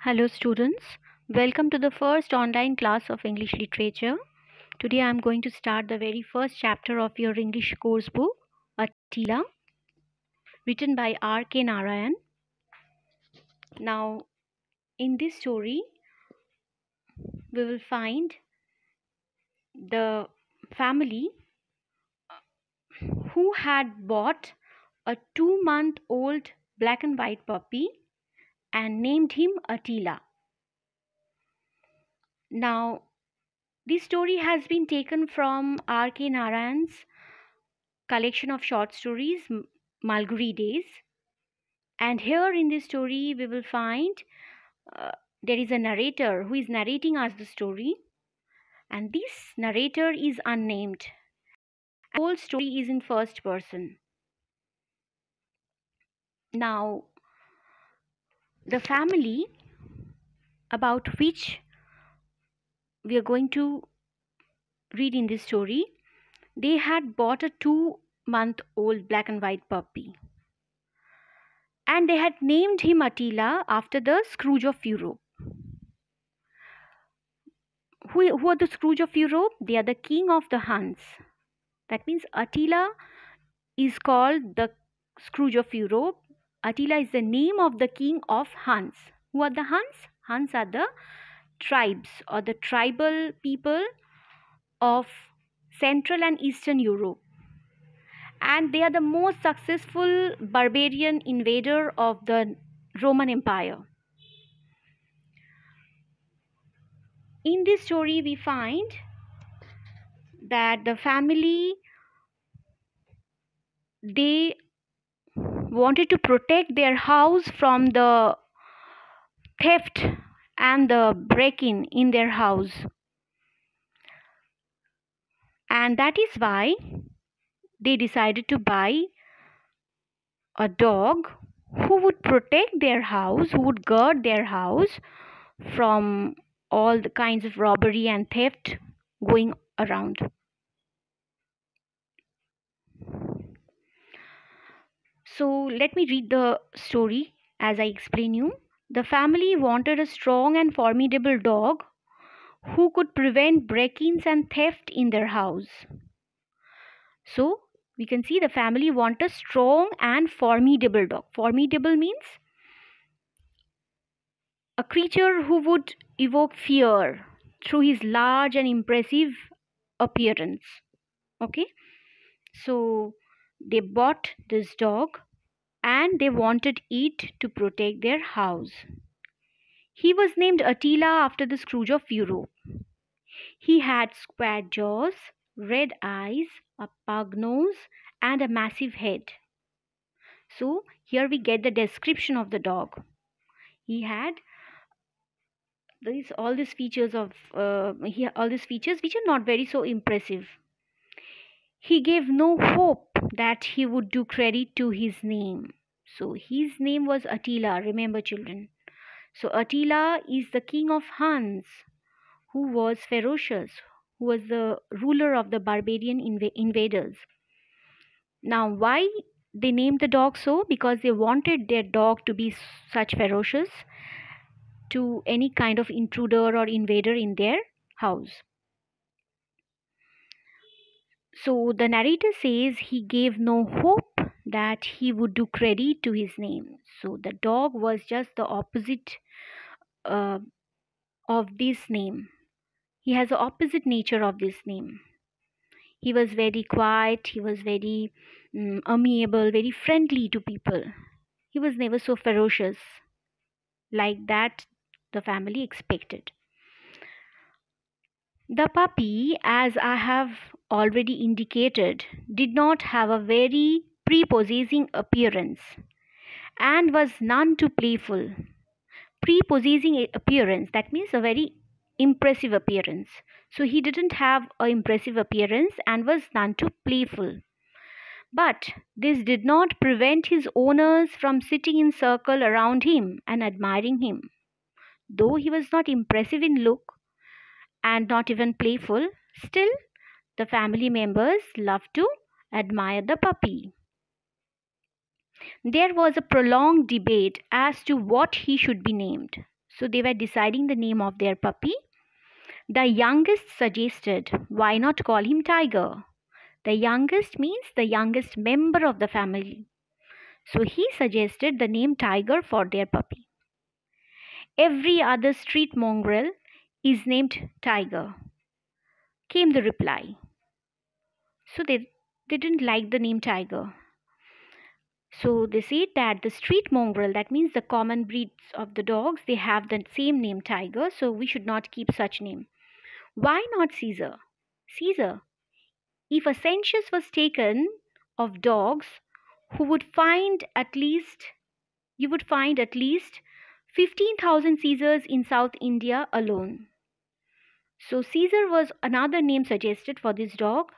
Hello students, welcome to the first online class of English literature. Today I am going to start the very first chapter of your English course book, Attila, written by R.K. Narayan. Now, in this story, we will find the family who had bought a 2-month-old black and white puppy and named him Attila. Now, this story has been taken from R.K. Narayan's collection of short stories, Malgudi Days. And here in this story, we will find there is a narrator who is narrating us the story. And this narrator is unnamed. The whole story is in first person. Now, the family about which we are going to read in this story, they had bought a 2-month-old black and white puppy. And they had named him Attila after the Scrooge of Europe. Who are the Scrooge of Europe? They are the king of the Huns. That means Attila is called the Scrooge of Europe. Attila is the name of the king of Huns. Who are the Huns? Huns are the tribes or the tribal people of Central and Eastern Europe. And they are the most successful barbarian invader of the Roman Empire. In this story, we find that the family, they wanted to protect their house from the theft and the break-in in their house. And that is why they decided to buy a dog who would protect their house, who would guard their house from all the kinds of robbery and theft going around. So let me read the story as I explain you. The family wanted a strong and formidable dog who could prevent break-ins and theft in their house. So we can see the family want a strong and formidable dog. Formidable means a creature who would evoke fear through his large and impressive appearance. Okay, so they bought this dog and they wanted it to protect their house. He was named Attila after the Scrooge of Europe. He had square jaws, red eyes, a pug nose, and a massive head. So here we get the description of the dog. He had all these features which are not very so impressive. He gave no hope that he would do credit to his name. So his name was Attila, remember children. So Attila is the king of Huns, who was ferocious, who was the ruler of the barbarian invaders. Now, why they named the dog so? Because they wanted their dog to be such ferocious to any kind of intruder or invader in their house. So the narrator says he gave no hope that he would do credit to his name. So the dog was just the opposite of this name. He has the opposite nature of this name. He was very quiet, he was very amiable, very friendly to people. He was never so ferocious like that the family expected. The puppy, as I have already indicated, did not have a very prepossessing appearance and was none too playful. Prepossessing appearance, that means a very impressive appearance. So he didn't have an impressive appearance and was none too playful. But this did not prevent his owners from sitting in circle around him and admiring him. Though he was not impressive in look and not even playful, still the family members loved to admire the puppy. There was a prolonged debate as to what he should be named. So they were deciding the name of their puppy. The youngest suggested, why not call him Tiger? The youngest means the youngest member of the family. So he suggested the name Tiger for their puppy. Every other street mongrel is named Tiger, came the reply. So they didn't like the name Tiger. So they said that the street mongrel, that means the common breeds of the dogs, they have the same name Tiger, so we should not keep such name. Why not Caesar? Caesar. If a census was taken of dogs, who would find at least you would find at least 15,000 Caesars in South India alone. So Caesar was another name suggested for this dog,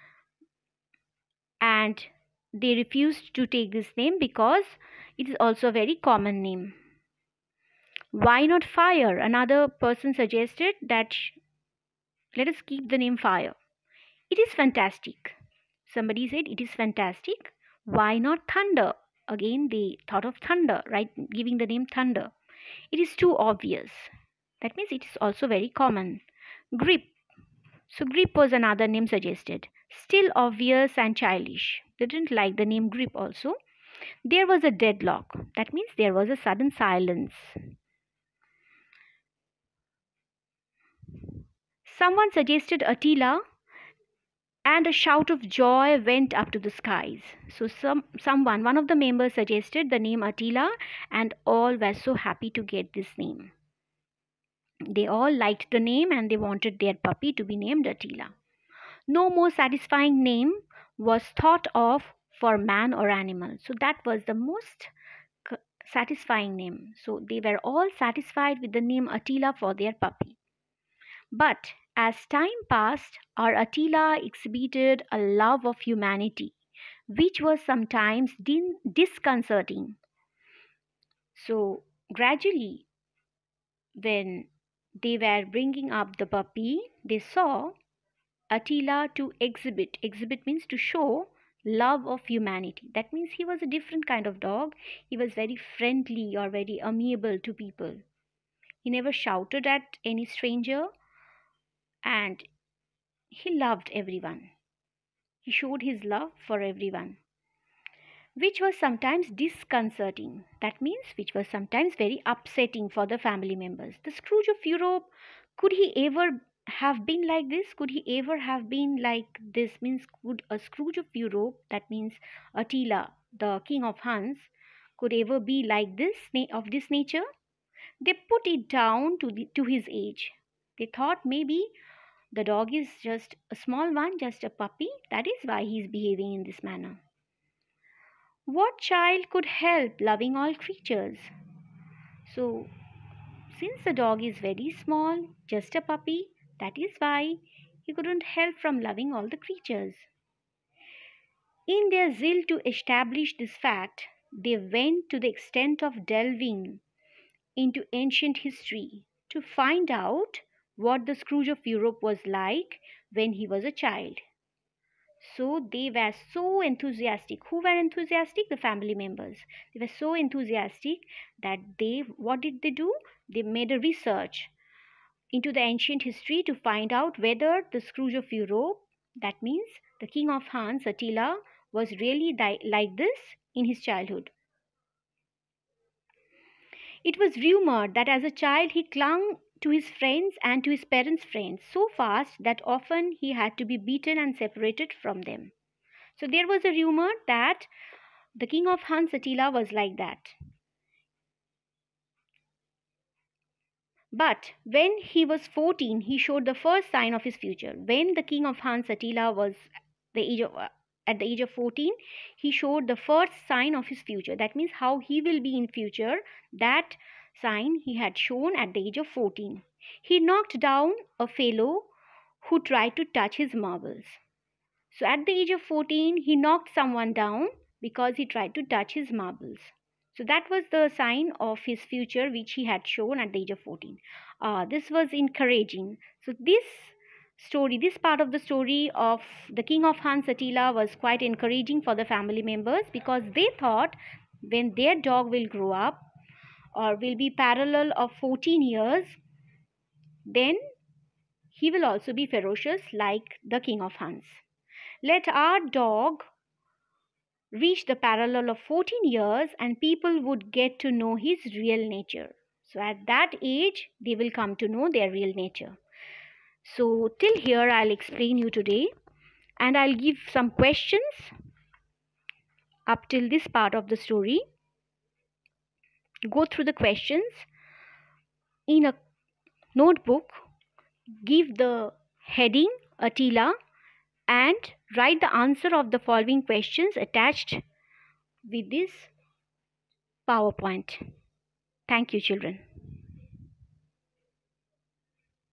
and they refused to take this name because it is also a very common name. Why not Fire? Another person suggested that let us keep the name Fire. It is fantastic. Somebody said it is fantastic. Why not Thunder? Again, they thought of thunder, right? Giving the name Thunder. It is too obvious. That means it is also very common. Grip. So Grip was another name suggested. Still obvious and childish. They didn't like the name Grip also. There was a deadlock. That means there was a sudden silence. Someone suggested Attila, and a shout of joy went up to the skies. So one of the members suggested the name Attila, and all were so happy to get this name. They all liked the name and they wanted their puppy to be named Attila. No more satisfying name was thought of for man or animal. So that was the most satisfying name. So they were all satisfied with the name Attila for their puppy. But as time passed, our Attila exhibited a love of humanity, which was sometimes disconcerting. So gradually, when they were bringing up the puppy, they saw Attila to exhibit. Exhibit means to show love of humanity. That means he was a different kind of dog. He was very friendly or very amiable to people. He never shouted at any stranger, and he loved everyone. He showed his love for everyone, which was sometimes disconcerting. That means which was sometimes very upsetting for the family members. The Scrooge of Europe, could he ever have been like this? Could he ever have been like this? Means could a Scrooge of Europe, that means Attila, the king of Huns, could ever be like this, of this nature? They put it down to his age. They thought maybe the dog is just a small one, just a puppy. That is why he is behaving in this manner. What child could help loving all creatures? So, since the dog is very small, just a puppy, that is why he couldn't help from loving all the creatures. In their zeal to establish this fact, they went to the extent of delving into ancient history to find out what the Scrooge of Europe was like when he was a child. So they were so enthusiastic. Who were enthusiastic? The family members. They were so enthusiastic that what did they do? They made a research into the ancient history to find out whether the Scrooge of Europe, that means the king of Huns, Attila, was really like this in his childhood. It was rumored that as a child he clung to his friends and to his parents' friends so fast that often he had to be beaten and separated from them. So there was a rumor that the king of Huns, Attila, was like that. But when he was 14, he showed the first sign of his future. When the king of Huns, Attila, was at the age of 14, he showed the first sign of his future. That means how he will be in future. That sign he had shown at the age of 14. He knocked down a fellow who tried to touch his marbles. So at the age of 14, he knocked someone down because he tried to touch his marbles. So that was the sign of his future which he had shown at the age of 14. This was encouraging. So this part of the story of the king of Huns, Attila, was quite encouraging for the family members because they thought when their dog will grow up or will be parallel of 14 years, then he will also be ferocious like the king of Huns. Let our dog reach the parallel of 14 years and people would get to know his real nature. So at that age, they will come to know their real nature. So till here, I'll explain you today, and I'll give some questions up till this part of the story. Go through the questions in a notebook, give the heading Attila, and write the answer of the following questions attached with this PowerPoint. Thank you, children.